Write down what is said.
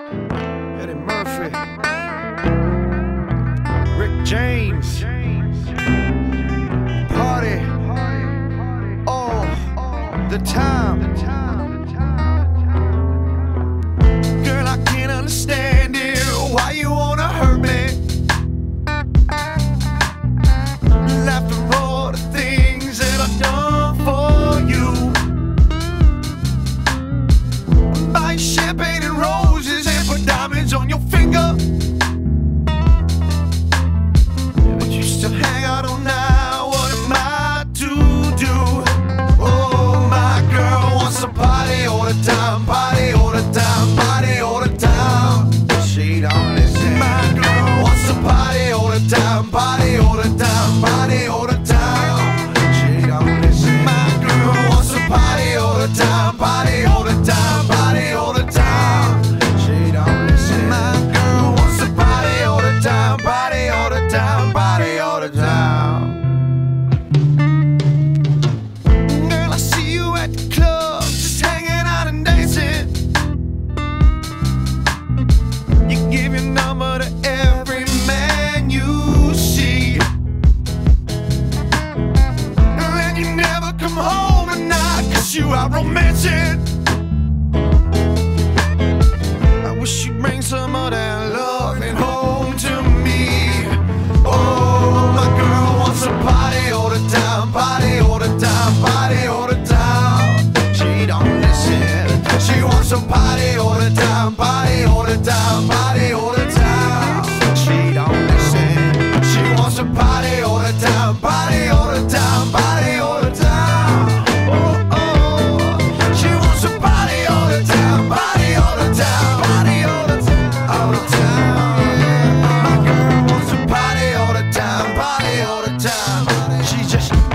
Eddie Murphy, Rick James, party all the time. Girl, I can't understand it. Why you wanna hurt me? Laughing all the things that I've done for you. Buy champagne and roses and put diamonds on your finger. But you still hang out all night. What am I to do? Oh, my girl wants to party all the time, party all the time, party all the time. She don't listen. My girl wants to party all the time, party all the time, party all the time. She don't listen. My girl wants to party all the time, party all the time, party all the time. She don't listen. My girl wants to party all the time, party all the time, party all the time. Girl, I see you at the club, just hanging out and dancing. You give your number to every man you see, and you never come home at night 'cause you out romancing. I wish you'd bring some of that loving home to me. Oh, my girl wants to party all the time, party all the time, party all the time. She don't listen. She wants to party all the time, party all the time, party all the time. She don't listen. She wants to party all the time, party all the time, party all the time. Oh, oh. She wants to party all the time, party all the time, party all the time, all the time. Yeah. My girl wants to party all the time, party all the time. She just